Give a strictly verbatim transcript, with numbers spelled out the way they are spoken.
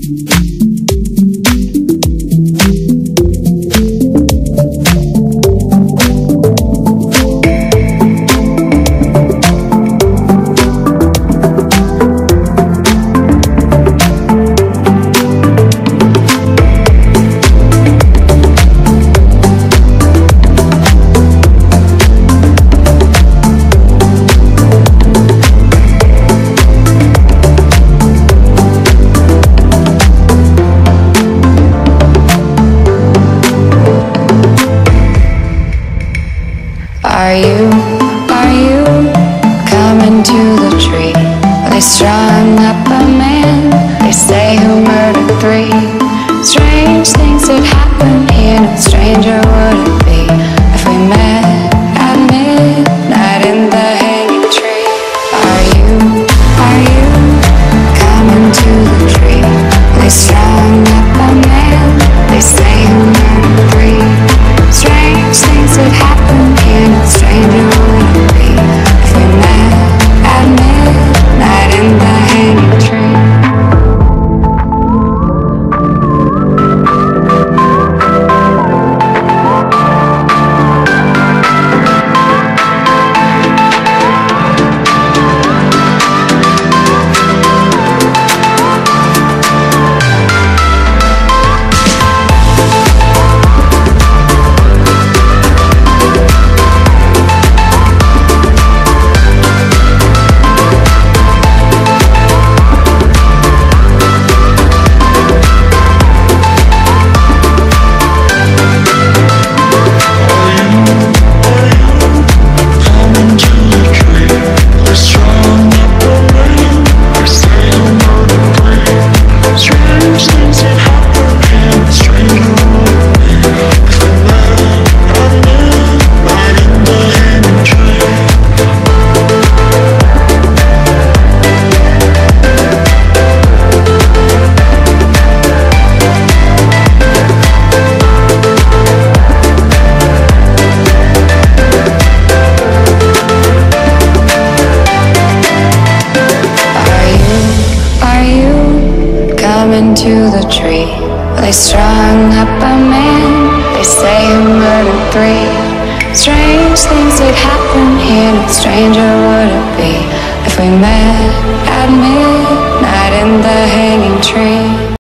Are you, are you coming to the tree? They strung up a man, they say, who murdered three. Strange things that happen here, no stranger would it be if we met at midnight in the hanging tree. Are you, are you coming to the tree? They strung up a man, they say, who murdered three. Strange things that happen here, no stranger would it be if we met at midnight in the hanging tree. To the tree, they strung up a man, they say, who murdered three. Strange things that happen here, no stranger would it be if we met at midnight in the hanging tree.